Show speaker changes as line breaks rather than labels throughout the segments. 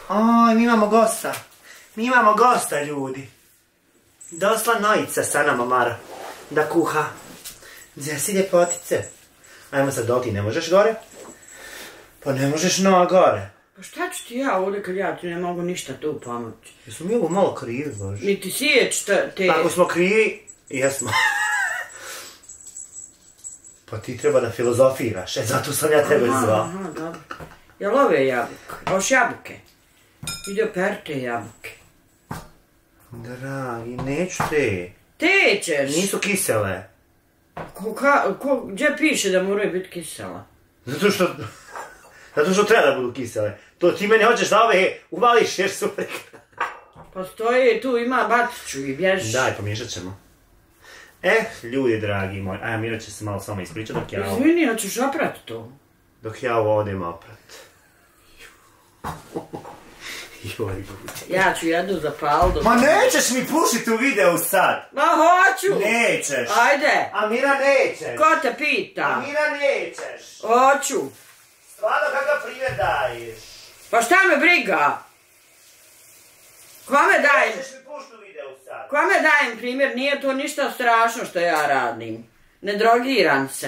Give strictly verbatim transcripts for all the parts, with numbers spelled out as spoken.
Oj, mi imamo gosta. Mi imamo gosta, ljudi. Dosla Nojica sa nama, Mara. Da kuha. Gdje si ljepotice? Ajmo sad, dok ti ne možeš gore? Pa ne možeš no gore.
Pa šta ću ti ja ovdje kad ja ti ne mogu ništa tu pomoći?
Jesmo mi ovo malo krivi, Bože?
Niti sijeć te...
Ako smo krivi, jesmo. Pa ti treba da filozofiraš, e zato sam ja tebe zvao.
Aha, dobro. Jel ove jabuke? Oš jabuke? Ide operte jabuke.
Dragi, neću te.
Te ćeš?
Nisu kisele.
Ko, ka, ko, gdje piše da moraju biti kisela?
Zato što... Zato što treba da budu kisele. To ti mene hoćeš da ove uvališ jer su prekra.
Pa stoji, tu ima batiću i bježi.
Daj, pomiješat ćemo. Eh, ljudi dragi moji, a Mira će se malo samo ispričati dok ja ovo...
Izvini, hoćeš oprat to?
Dok ja ovo odem oprat. Joj,
ja ću jedu zapaliti.
Ma nećeš mi pušiti u videu sad!
Ma hoću!
Nećeš!
Ajde!
A Mira nećeš!
Ko te pita?
A Mira nećeš!
Hoću!
Stvarno kakav primjer daješ?
Pa šta me briga? Kome dajem?
Nećeš mi pušiti u videu sad?
Kome dajem primjer? Nije to ništa strašno što ja radim. Ne drogiram se.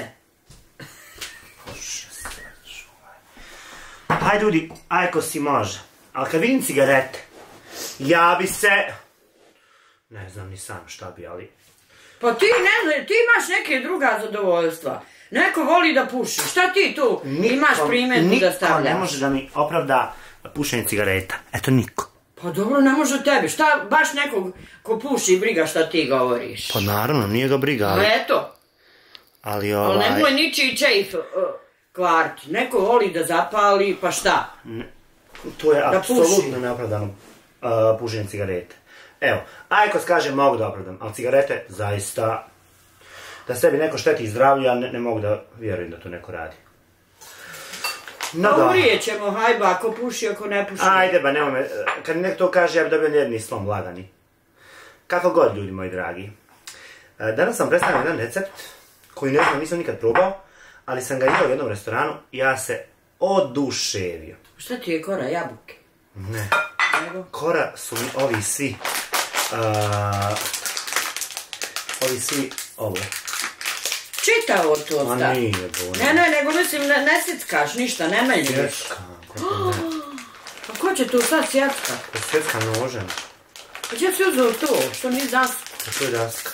Hajde ljudi, ajko si može. Ali kad vidim cigarete, ja bi se... Ne znam ni sam šta bi, ali...
Pa ti ne znam, ti imaš neke druga zadovoljstva. Neko voli da puši. Šta ti tu imaš primjetu da stavljaš?
Niko ne može da mi opravda pušenje cigareta. Eto niko.
Pa dobro, ne može tebi. Šta baš nekog ko puši i briga šta ti govoriš?
Pa naravno, nije ga briga, ali...
Eto.
Ali ovaj...
Ali nemoj ničiji čejf kvarti. Neko voli da zapali, pa šta?
To je apsolutno neopravdano pušenje cigarete. Evo, ajko kaže mogu da opravdam, ali cigarete zaista... Da sebi neko šteti zdravlju, ja ne mogu da vjerujem da to neko radi. No da.
Uvrijet ćemo, hajba, ako puši, ako ne puši.
Ajde ba, nemoj me, kad mi neko to kaže, ja bi dobio nervni slom, lagani. Kako god, ljudi moji dragi. Danas sam predstavio jedan recept, koji ne znam, nisam nikad probao, ali sam ga jeo u jednom restoranu i ja se oduševio.
Šta ti je kora, jabuke?
Ne.
Nego?
Kora su mi ovi svi, uh, ovi svi, ovo.
Čitavo to
Ma
sta.
nije bolje.
Ne, ne, nego mislim, ne, ne sickaš ništa, ne meljiš.
Sjeckam, kako ne.
A ko će tu sad sjecka?
To sjecka nožem.
Pa gdje si uzeo to? Što nije dasku?
Pa to je daska.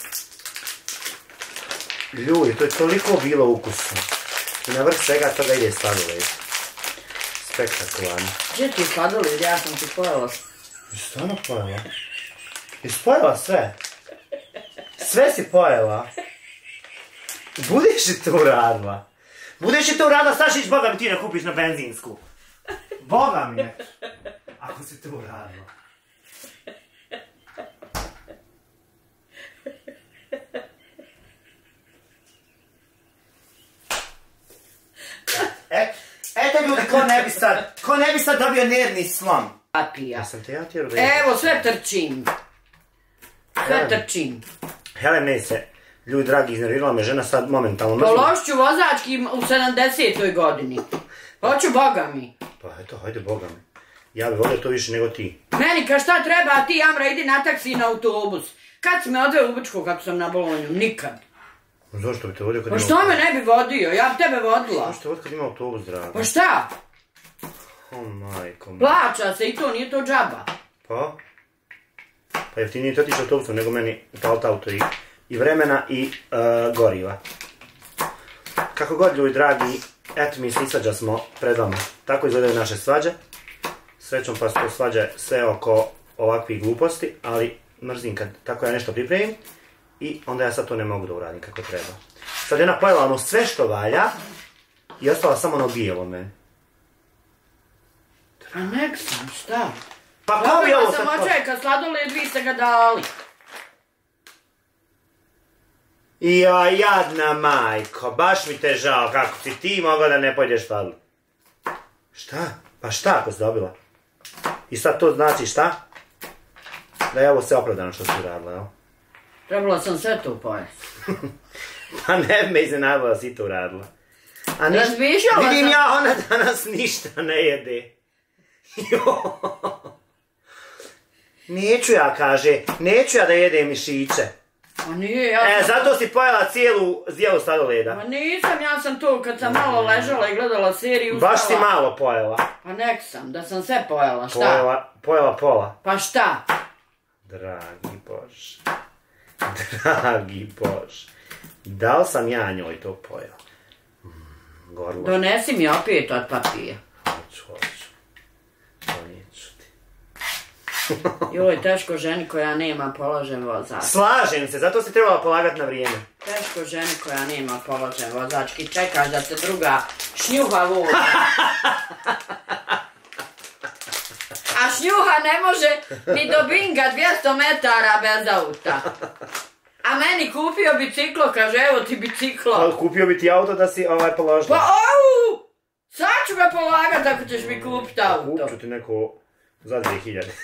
Ljudi, to je toliko bilo ukusno. I na vrh svega toga ide sladoled. Spektakularno.
Gdje ti je sladoled? Ja sam ti pojela.
Jesi stvarno pojela? Jesi pojela sve? Sve si pojela? Budeš li to uradila? Budeš li to uradila, Stašić, Boga mi ti ne kupiš na benzinsku. Boga mi ne. Ako si to uradila. E, eto ljudi, ko ne bi sad, ko ne bi sad dobio nervni slom?
Papija.
Ja sam te ja tjero da
Evo, sve trčim. Sve trčim.
Helen, ne se, ljudi dragi, iznervirala me žena sad momentalno mrzim.
Položit ću vozački u sedamdesetoj godini. Hoću Boga mi.
Pa eto, hajde Boga mi. Ja bi volio to više nego ti.
Meni ka šta treba, a ti, Amra, idi na taksi i na autobus. Kad si me odveo u Brčko kako sam na Bolonju? Nikad.
Zašto bi te vodio kad
Pa
ima
što
autobus?
me ne bi vodio? Ja bi tebe vodila.
Zašto te vodio kad ima autobus, draga?
Pa šta?
O majko mi.
Plaća se i to, nije to džaba.
Pa? Pa jeftinije ti otići autobusom nego meni upaliti auto i, i vremena i uh, goriva. Kako god, ljudi dragi, eto mi se svađa smo pred vama. Tako izgledaju naše svađe. Srećom pa su to svađe sve oko ovakvih gluposti, ali mrzim kad tako ja nešto pripremim i onda ja sad to ne mogu da uradim kako treba. Sad je ona pojela ono sve što valja i ostala samo ono bijelo meni.
A nek sam, šta?
Pa kao bi ovo
Dobila sam
sad...
očajka sladoled, vi ste ga dali.
Ja, jadna majko, baš mi te žao kako si ti mogla da ne pojedeš sladoled. Šta? Pa šta ako si dobila? I sad to znači šta? Da je ovo sve opravdano što si uradila, jel?
Trebala sam sve to pojesti.
Pa ne bi me iznenadila da si to uradila. A niš...
Razmišljala
Vidim
sam...
ja, ona danas ništa ne jede. Neću ja, kaže, neću ja da jedem mišiće.
Ma nije, ja sam...
E, zato si pojela cijelu zdjelu sladoleda.
Ma nisam, ja sam to kad sam malo ležala i gledala seriju ustala.
Baš si malo pojela.
Pa nek sam, da sam sve pojela, šta?
Pojela, pojela pola.
Pa šta?
Dragi Bože. Dragi Bože. Da li sam ja njoj to pojela? Mm, gorlo.
Donesi mi opet od papija.
Hoću, hoću. Donijeću ti.
Joj, teško ženi koja nema položen vozač.
Slažem se, zato si trebala polagati na vrijeme.
Teško ženi koja nema položen vozački. Čekaš da se druga šnjuha voza. A šnjuha ne može ni do Binga dvjesto metara bez auta. A meni kupio biciklo, kaže, evo ti biciklo.
Ali kupio bi ti auto da si ovaj položila.
Pa au! Sad ću ga polagat ako ćeš mi kupiti auto.
Kupću ti neko za dvije hiljade.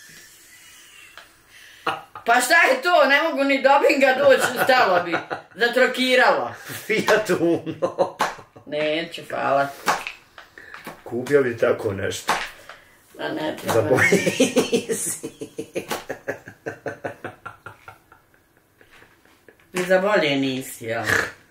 Pa šta je to? Ne mogu ni do Binga doći, stalo bi. Zatrokiralo.
Fiat Uno.
Neću, hvala.
Kupio bi tako nešto.
Da ne treba.
Za boljizi.
I za bolje nisi, jel?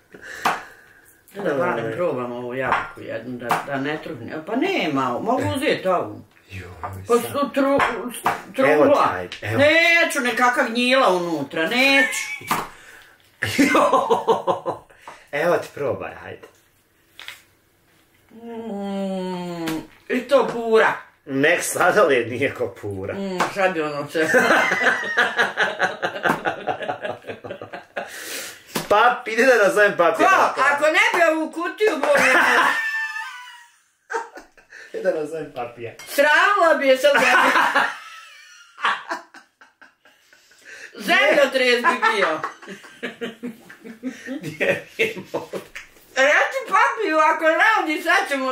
Da valim, probam ovu jabuku jednu, da, da ne trudne. Pa nema, mogu uzeti ovu. Pa su tru, trugla.
Evo ti, ajde, evo.
Neću, nekakva gnjila unutra, neću.
Evo ti, probaj, hajde.
Mm, I to pura.
Nek sladoled nije ko pura.
Mm, šta bi ono se...
Pap, ide da nazovem papi.
Ko? Ako ne bi ovu kutiju bože...
Ide da nazovem papija.
Sramila bi je sad zemlja. Zemljotres bi bio.
Gdje bi mogu?
Reci papiju, ako radi, sad ćemo...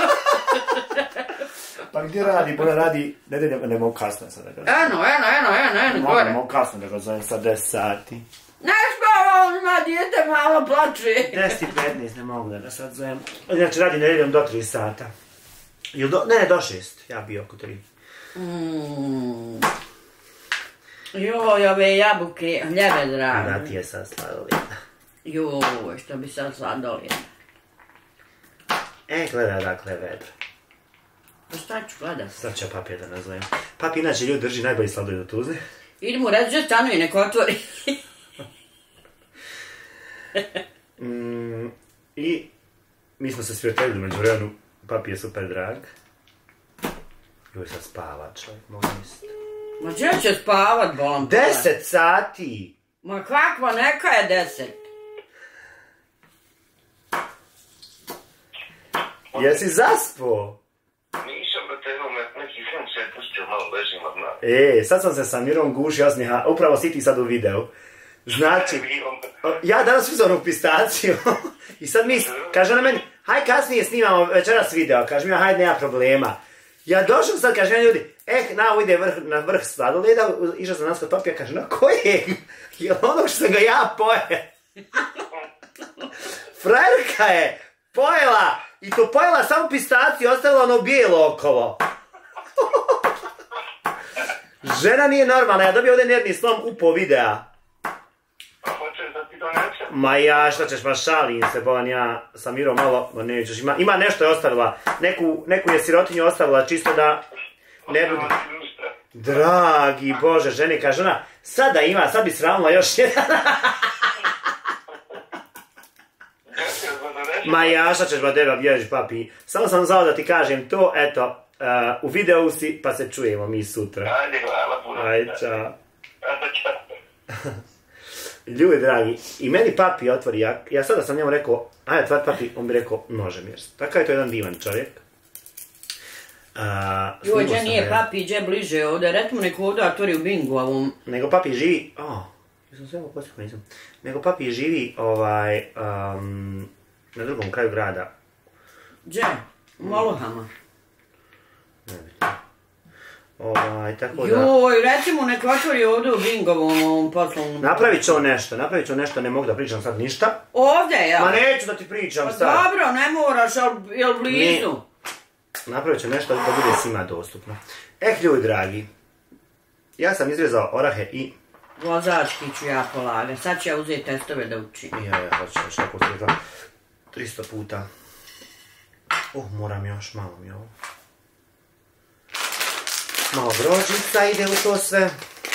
Pa gdje radi? Bona radi... Ne, ne, ne, ne mogu kasno sad da ga zovem.
Eno, eno, eno, eno, eno, gore.
Ne mogu kasno da ga zovem sad deset sati.
Ne spava, on ima dijete, malo plače.
deset i petnaest ne mogu da ga sad zovem. Znači radi nedeljom do tri sata. Ili do... Ne, ne, do šest. Ja bi oko tri.
Mm. Joj, ove jabuke, hljebe draga.
Da ti je sad sladoleda.
Joj, što bi sad sladoleda.
E, gleda dakle vedro.
Pa šta ću gledat?
Sad ću ja papija da nazovem. Papi inače ljudi drži najbolji sladoled u Tuzli.
Idi mu reći, že stanu i nek otvori.
mm, I mi smo se sprijateljili među vremenu. Papi je super drag. Joj sad spava čovjek, mogu misliti.
Ma gdje će spavat, bolam?
Deset sati!
Ma kakva, neka je deset.
Jesi zaspo?
Nisam da te imam neki film se je pustio malo ležim od nas.
E, sad sam se sa Mirom gušio osmiha, upravo si ti sad u videu. Znači, ja danas uzam u pistaciju i sad mi, kaže na meni, haj kasnije snimamo večeras video, kaže mi, hajde nema problema. Ja došao sad, kaže mi ljudi, eh, na ovo ide vrh, na vrh sladoleda, išao sam nas kod papija, kaže, na kojeg? Je li ono što sam ga ja poje? Frajerka je pojela, i to pojela samo pistaciju, ostavila ono bijelo okolo. Žena nije normalna, ja dobio ovdje nervni slom upo videa.
A hoćeš da ti donesem?
Ma ja, šta ćeš, ma šalim se, bolan, ja sam Miro malo, ma nećeš, ima, ima nešto je ostavila, neku, neku je sirotinju ostavila, čisto da ne bude... Dragi Bože, ženi, kaže ona, sada ima, sad bi sramila još jedan. Ma ja, šta ćeš, ba deba, bježi, papi, samo sam zvao da ti kažem to, eto, uh, u videu si, pa se čujemo mi sutra.
Ajde, hvala puno.
Ajde, čao.
Ajde, čao.
Ljudi dragi, i meni papi otvori, ja, ja sada sam njemu rekao, ajde otvori papi, on bi rekao, može mirst. Takav je to jedan divan čovjek. Uh,
Joj, gdje nije papi, gdje bliže ovdje, recimo neko ovdje otvori u Bingu ovom.
Nego papi živi, oh, jesam sve ovo posljeko, nisam. Nego papi živi, ovaj, um, na drugom kraju grada.
Gdje? U Molohama.
Ne bitno. Ovaj, tako da...
Joj, recimo neko otvori ovdje u Bingovom ovom poslovnom...
Napravit ću nešto, napravit ću nešto, ne mogu da pričam sad ništa.
Ovdje, ja?
Ma neću da ti pričam
pa
sad.
Dobro, ne moraš, ali je li blizu?
Ne. napravit ću nešto da bude svima dostupno. Eh, ljudi dragi, ja sam izrezao orahe i...
Vozački ću ja polagati. Sad ću ja uzeti testove da učim.
Ja, ja, hoću još tako sredam. tristo puta. Uh, moram još, malo mi ovo. Malo brožica ide u to sve.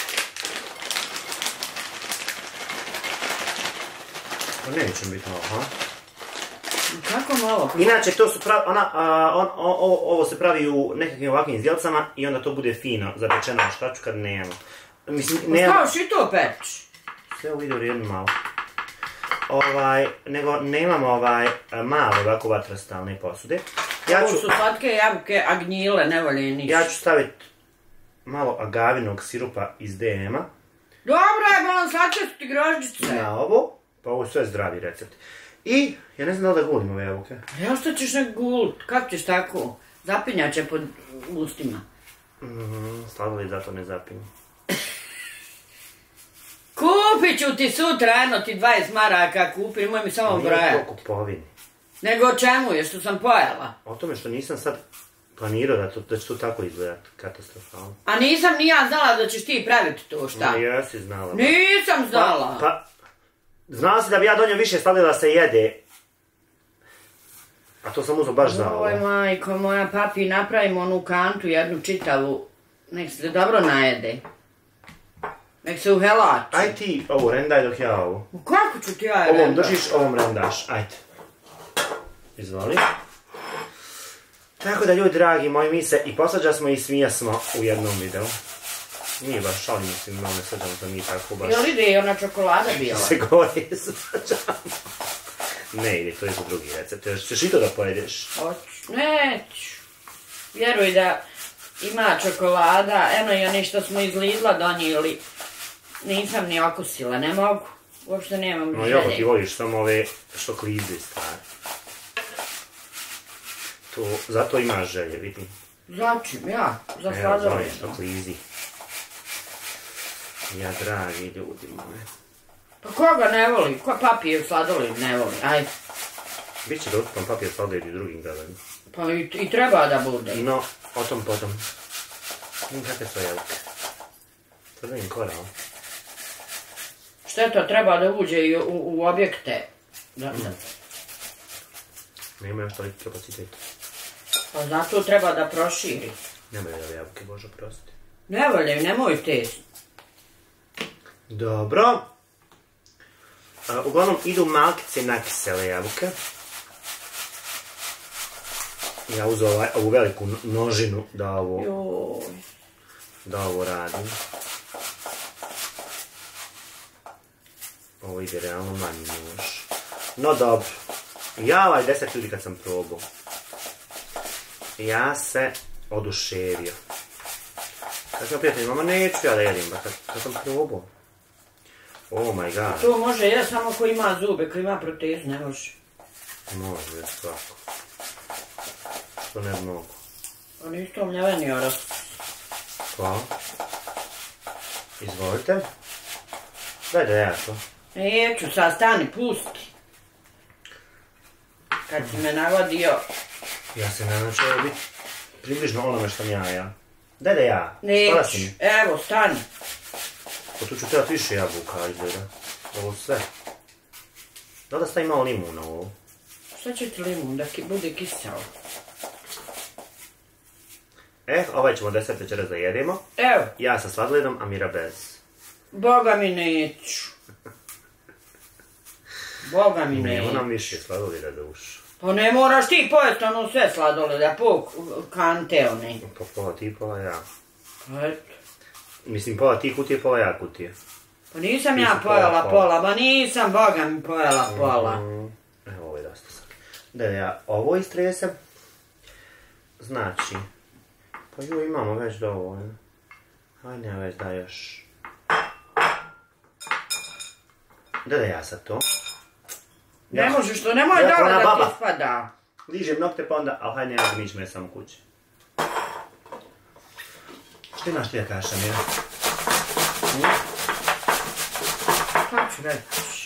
Neće biti malo, ha?
Kako malo?
Inače, to su pravi, ona, a, on, o, o, ovo se pravi u nekakvim ovakvim zdjelcama i onda to bude fino, zapečeno u štaču kad nema. Mislim, nema...
Staviš i to peč?
Sve ovo ide u jednu malo. Ovaj, nego nemamo ovaj male ovako vatrastalne posude.
Ja ću, ovo su slatke jabuke, a gnjile, ne volje ništa.
Ja ću staviti malo agavinog sirupa iz D M-a.
Dobro je, malo slatke su ti grožđice.
Na ovo, pa ovo je sve zdravi recept. I, ja ne znam da li da gulim ove jabuke.
Ja što ćeš nek gulit, kako ćeš tako? Zapinjaće pod ustima.
Mhm, sladoled zato ne zapinju.
Kupit ću ti sutra, eno ti dvadeset maraka kupi, nemoj mi samo brojati.
Nije to kupovini.
Nego o čemu je, što sam pojela?
O tome što nisam sad planirao da, to, da će to tako izgledati, katastrofalno.
A nisam ni ja znala da ćeš ti praviti to, šta?
No, ja si znala.
Nisam znala.
Pa, pa znala si da bi ja donio više sladoleda da se jede. A to sam uzao baš za ovo.
Oj, majko moja, papi, napravimo onu kantu, jednu čitavu. Nek se dobro najede. Nek se uhelači.
Aj ti ovo rendaj dok ja ovo.
Kako ću ti ja rendaj?
Ovom držiš, ovom rendaš. Ajde. Izvoli. Tako da, ljudi dragi moji, mi se i posađa smo i smija smo u jednom videu. Nije baš šalim, mislim, malo ne svađamo da mi tako baš...
Jel ide i ona čokolada bila?
Se gore svađamo. Ne ide, to je za drugi recept. Još ćeš i to da pojedeš?
Hoću, neću. Vjeruj da ima čokolada, eno i oni što smo iz Lidla donijeli. Nisam ni okusila, ne mogu. Uopšte nemam
no,
želje.
No, ti voliš samo ove što klize stvari. To, zato imaš želje, vidim.
Začim, ja, za
Evo,
sladoled.
zove što klizi. Ja, dragi ljudi moji.
Pa koga ne voli? Ko papir sladoled ne voli? Ajde.
Biće dostupan papir sladoled i u drugim gradovima.
Pa i, i treba da bude.
No, o tom potom. Vidim kakve su jabuke. To da im koral.
Šteta, treba da uđe i u, u objekte. Da, da.
Nema još toliko kapaciteta.
Pa zato treba da proširi.
Nemoj da jabuke, Bože, prosti.
Ne voljaju, nemoj te.
Dobro. Uh, uglavnom idu malkice nakisele jabuke. Ja uzeo ovaj, ovu veliku nožinu da ovo,
Joj.
da ovo radim. Ovo ide realno manji nož. No dobro. Ja ovaj deset ljudi kad sam probao. Ja se oduševio. Kad sam prijatelj, mama neću ja da jedim, ba kad, kad sam probao. Oh my god.
To može je samo ko ima zube, ko ima protezu, ne može.
Može, je svako. To ne mogu.
On isto mljevenio raz.
Hvala. Izvolite. Daj da ja to.
Neću, sad stani, pusti. Kad si me navodio...
Ja se nadam će ovo biti približno onome što ja ja. Daj da ja.
Neću, evo, stani.
Pa tu ću trebati više jabuka izgleda. Ovo sve. Da li da stavim malo limuna u ovo?
Šta će ti limun, da ki, bude kisao?
Eh, ovaj ćemo deset večeras da jedemo.
Evo.
Ja sa sladoledom, a Mira bez.
Boga mi neću. Boga mi neću.
Nemo nam više sladoleda dušu.
Pa ne moraš ti pojesti ono sve sladoleda, po kante one.
Pa pola ti, pola ja.
Eto.
Mislim, pola ti kutije, pola ja kutije.
Pa nisam ja pojela pola, ba nisam, Boga mi pojela pola.
Mm, evo ovo je dosta sad. Da ja ovo istresem. Znači, pa ju imamo već dovoljno. Hajde ja već da još. Da da ja sad to.
Ne možeš to, nemoj
ja,
dole da
baba.
ti spada.
Ližem nokte pa onda, ali hajde ja da mić mesam u kući. Što imaš ti da kaša, Mira? Hm?
Kako ću reći?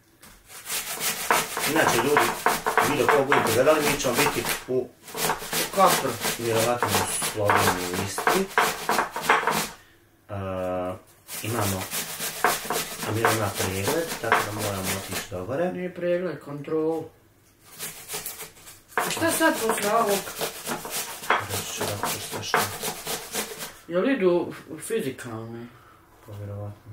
Inače, ljudi, video kogu budete gledali, mi ćemo biti u
Kopru.
Vjerovatno u Sloveniji u Istri. Imamo, a mi ima pregled, tako da moramo otići do gore.
Nije pregled, kontrolu. A šta sad posle ovog?
Reći ću da to sve što.
Jel idu fizikalne?
Pa vjerovatno.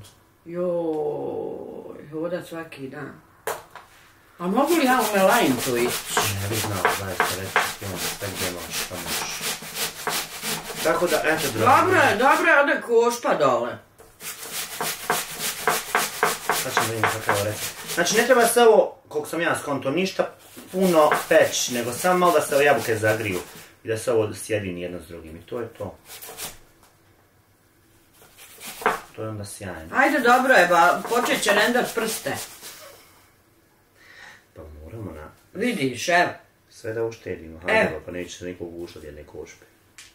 Joj, hodat svaki dan. A mogu li ja u Melain tu ići?
Ne bi znao, zaista reći ti on sve gdje možeš, pa možeš. Tako da, eto, dragi.
Dobro je, dobro je, ode košpa dole.
Sad ćemo vidjeti kako ovo reći. Znači, ne treba se ovo, koliko sam ja skonto, ništa puno peći, nego samo malo da se ove jabuke zagriju i da se ovo sjedini jedno s drugim. I to je to. To je onda sjajno.
Ajde, dobro je, ba, počet će rendat prste.
Pa moramo na...
Vidiš, evo.
Sve da uštedimo, hajde, pa neće se nikog ugušati od jedne košpe.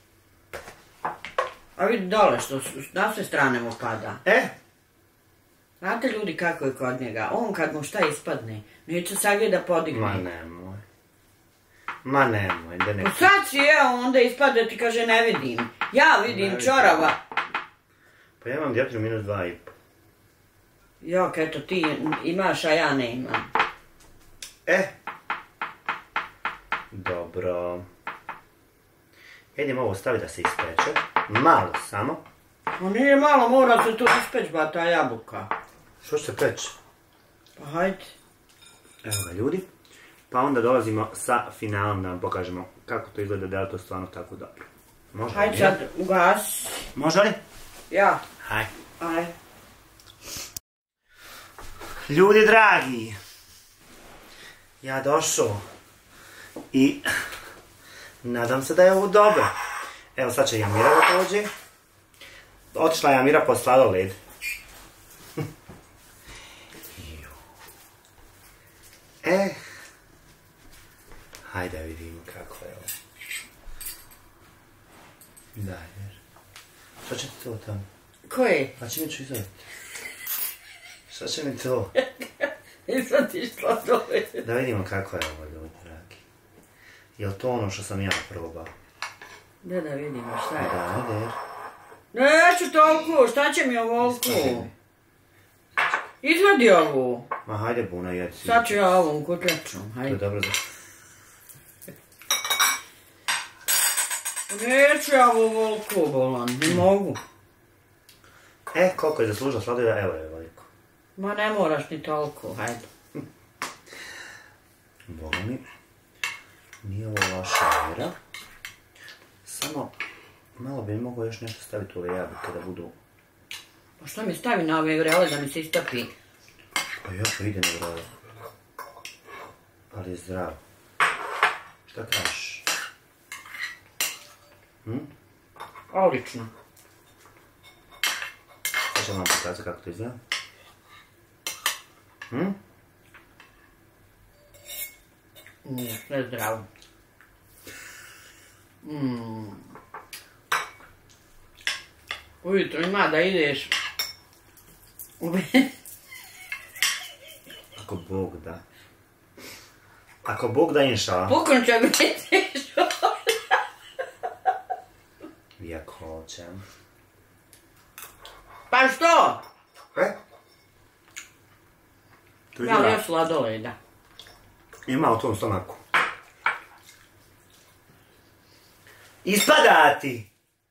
A vidi dole što na sve strane mu pada.
E?
Znate ljudi kako je kod njega? On kad mu šta ispadne, neće sagdje da podigne.
Ma nemoj. Ma nemoj, da ne...
Pa sad si evo, onda ispada ti kaže ne vidim. Ja vidim
Ne
čorava.
Pa ja imam dioptriju minus dva i po.
Jok, eto ti imaš, a ja ne imam.
E? Dobro. Idemo ovo staviti da se ispeče. Malo samo.
Ma nije malo, mora se tu ispeć ba ta jabuka.
Što će se peći?
Pa hajde.
Evo ga ljudi. Pa onda dolazimo sa finalom da vam pokažemo kako to izgleda, da je to stvarno tako dobro. Može li?
Hajde sad ugas.
Može li?
Ja.
Hajde.
Ajde.
Ljudi dragi. Ja došao. I nadam se da je ovo dobro. Evo sad će Jamira da dođe. Otišla je Jamira po sladoled. E. Hajde vidimo kako je ovo. Daj, šta će ti to tamo?
Koje?
Pa će mi ću izvati. Šta će mi to?
Nisam ti šla dole.
Da vidimo kako je ovo, ljudi dragi. Je li to ono što sam ja probao?
Da, da vidimo šta je.
Da, ajde.
Neću toliko, šta će mi ovoliko? Izvadi ovu.
Ma hajde buna, jedi si.
Sad ću ja ovom kutlećom,
To je
hajde.
dobro za...
Neću ja ovoliko, bolan, ne mogu.
E, koliko je zaslužila sladoleda, evo je veliko.
Ma ne moraš ni toliko, hajde.
Boga mi, nije ovo loša mjera. Samo, malo bi mogao još nešto staviti u ove jabuke da budu...
Pa što mi stavi na ove vrele da mi se istopi?
Pa jako ide na vrele. Ali je zdrav. Šta kažeš? Hm?
Odlično.
Sad ćemo vam pokazati kako to izgleda. Hm?
Nije, sve zdravo. Mm. Ujutro ima da ideš u
Ako Bog da. Ako Bog da inša.
Pukon će biti
Iako hoćem.
Pa što?
E? To
Ja li još sladoleda.
Ima u tom stomaku. Ispada ti!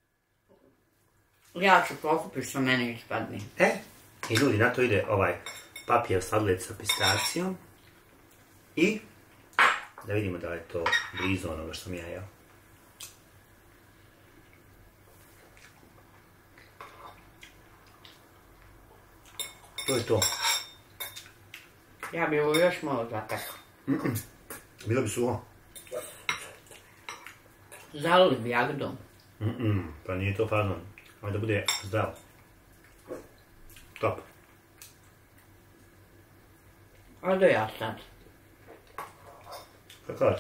Ja ću pokupiti što meni ispadne.
E? I ljudi, na to ide ovaj papir sladoled sa pistacijom. I da vidimo da je to blizu onoga što mi ja jeo. To je to.
Ja bi ovo još malo zatekla.
Mm-mm. Bilo bi suho.
Zalili bi jagodom.
Mm-mm. Pa nije to fazon. Ali da bude zdrav. Top.
Ajde ja sad.
Kako je?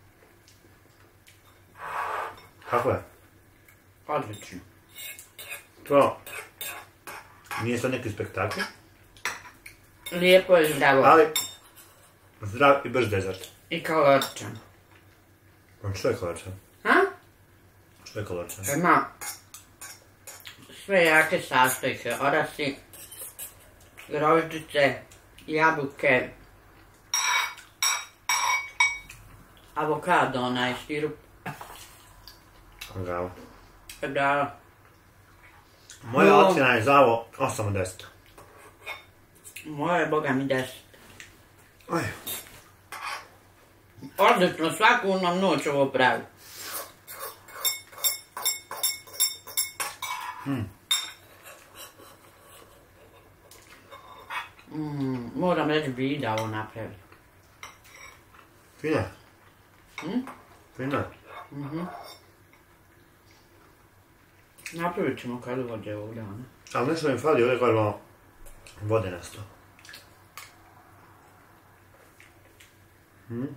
Kako je?
Odlično.
To nije sad neki spektakl,
Lijepo je zdravo.
ali zdrav i brz dezert.
I kaloričan.
A što je kaloričan?
Ha?
Sve kalorično.
Ima sve jake sastojke, orasi, grožđice, jabuke, avokado, onaj sirup.
Zdravo.
Da.
Moja ocjena je za ovo osam od deset.
Moje je, boga mi, deset.
Aj.
Odlično, svaku nam noć ovo pravi.
Hmm.
Mm, moram reći Vida ovo napravi.
Fina.
Hm?
Fina.
Mhm. Napravit ćemo kad dođe ovog dana.
Ali nešto mi fali, ovdje koje malo vode nasto. Hmm?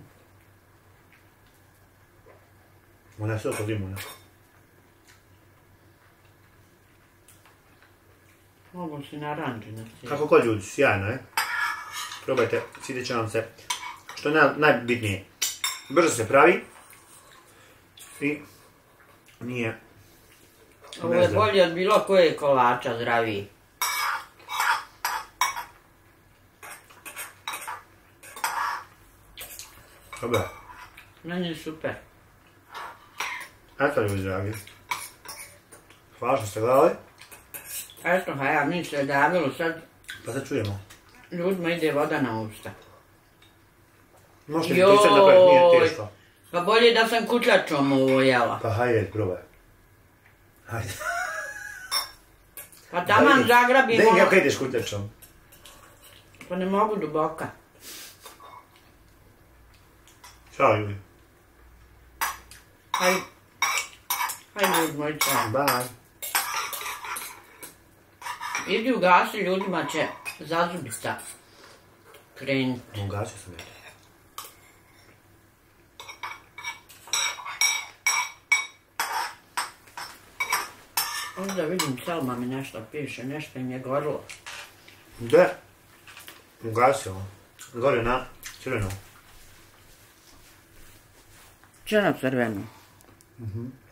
Ona je sve oko limuna.
Mogu si naranđi na cijelu.
Kako god ljudi, sjajno je. Probajte, svidjet će vam se. Što je naj, najbitnije. Brzo se pravi. I nije...
Ovo je bolje od bilo koje kolača, zdraviji.
Dobro.
Meni je super.
Eto ljudi dragi. Hvala što ste gledali.
Eto, ha ja, mi se je davilo sad.
Pa se čujemo.
Ljudima ide voda na usta.
Možete mi to sad napraviti, nije teško.
Pa bolje da sam kutljačom ovo jela.
Pa hajde, probaj. Hajde.
Pa taman zagrabim
ono...
ono...
Dej, kako ideš kutljačom?
Pa ne mogu duboka.
Ćao ljudi.
Hajde. Hajde ljudi moji, čao.
Bye.
Idi ugasi, ljudima će zazubica krenuti.
Ugasio sam je.
Onda vidim, Selma mi nešto piše, nešto im je gorilo.
Gde? Ugasio. Gore na crveno.
Crno crveno.
Mhm.